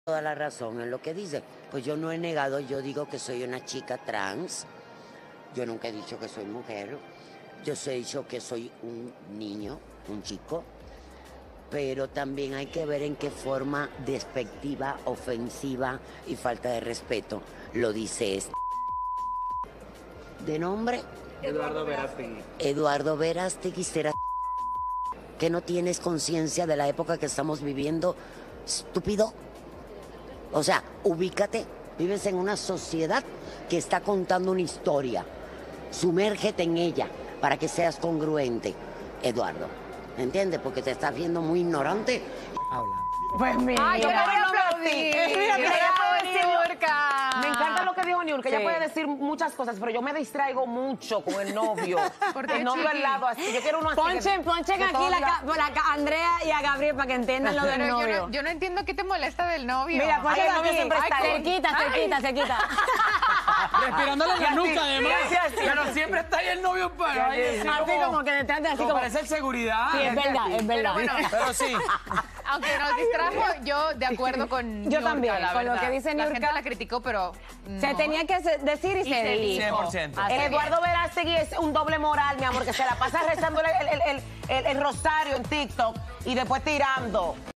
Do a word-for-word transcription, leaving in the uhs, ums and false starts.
Toda la razón en lo que dice. Pues yo no he negado, yo digo que soy una chica trans. Yo nunca he dicho que soy mujer. Yo he dicho que soy un niño, un chico. Pero también hay que ver en qué forma despectiva, ofensiva y falta de respeto lo dice este. ¿De nombre? Eduardo Verástegui. Eduardo Verástegui será que no tienes conciencia de la época que estamos viviendo, estúpido. O sea, ubícate, vives en una sociedad que está contando una historia. Sumérgete en ella para que seas congruente, Eduardo. ¿Entiendes? Porque te estás viendo muy ignorante. Habla. Pues mira, Ay, yo mira, quería mira, aplaudir. mira, mira, Ella puede mira, decir Niurka. Me encanta lo que dijo Niurka, Sí. ella puede decir muchas cosas, pero yo me distraigo mucho con el novio. ¿Por qué, El novio chiqui? al lado, así. Yo quiero uno así. que- Ponchen, ponchen que aquí todo la, diga- ca- la ca- Andrea y a Gabriel para que entiendan lo del Pero yo novio. no, yo no entiendo qué te molesta del novio. Mira, Ay, ponchen el novio aquí. siempre está ahí. cerquita, cerquita, cerquita. Respirándole en la nuca, además. y así, así. Pero siempre está ahí el novio para ahí, así Así como que detrás de así como como... parece el seguridad. Sí, es verdad, es verdad. bueno, Pero sí. Aunque nos distrajo, yo de acuerdo con Yo Niurka, también, la con lo verdad. que dice La Niurka. gente la criticó, pero Se no. tenía que se- decir y, Y se se dijo. dijo. cien por ciento. Así El que- Eduardo Verástegui es un doble moral, mi amor, que se la pasa rezando el, el, el, el, el rosario en TikTok y después tirando.